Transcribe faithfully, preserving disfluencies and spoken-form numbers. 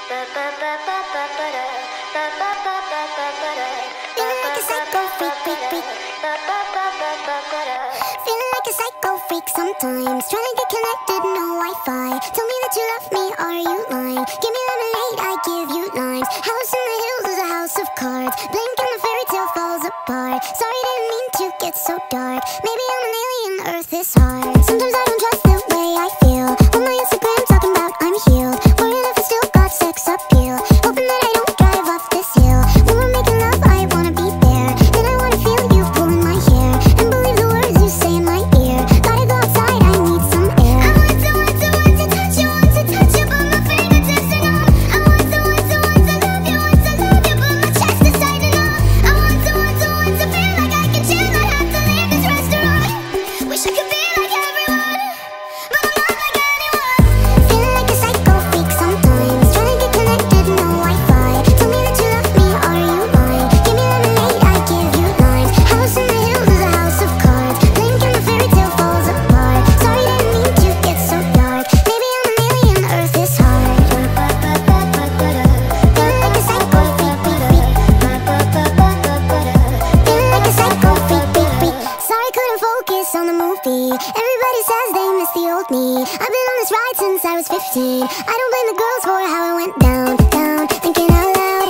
like a psycho freak, freak, freak. Feeling like a psycho freak sometimes. Trying to get connected, no Wi-Fi. Tell me that you love me, are you lying? Give me lemonade, I give you limes. House in the hills is a house of cards. Blink and the fairy tale falls apart. Sorry, didn't mean to get so dark. Maybe I'm an alien, Earth is hard. Sometimes I don't trust the way I feel. On my Instagram talking about I'm healed. Worrying if I still got sex appeal. Hoping that I don't drive off this hill. When we're making love, I wanna be there. Then I wanna feel you pulling my hair. And believe the words you say in my ear. Gotta go outside, I need some air. I want to, want to, want to touch you, want to touch you, but my fingertips are numb. I want to, want to, want to love you, want to love you, but my chest is tighten up. I want to, want to, want to feel like I can chill, I have to leave this restaurant. Wish I could be like everyone, but I'm not like anyone. Feeling like a psycho freak sometimes. Trying to get connected, no Wi-Fi. Tell me that you love me, are you lying? Give me lemonade, I give you limes. House in the hills is a house of cards. Blink and the fairy tale falls apart. Sorry, didn't mean to get so dark. Maybe I'm an alien, Earth is hard. Feeling like a psycho freak, freak, freak. Feeling like a psycho freak, freak, freak. Sorry, couldn't focus on the movie. Everybody says they miss the old me. I've been on this ride since I was fifteen. I don't blame the girls for how it went down, down. Thinking out loud.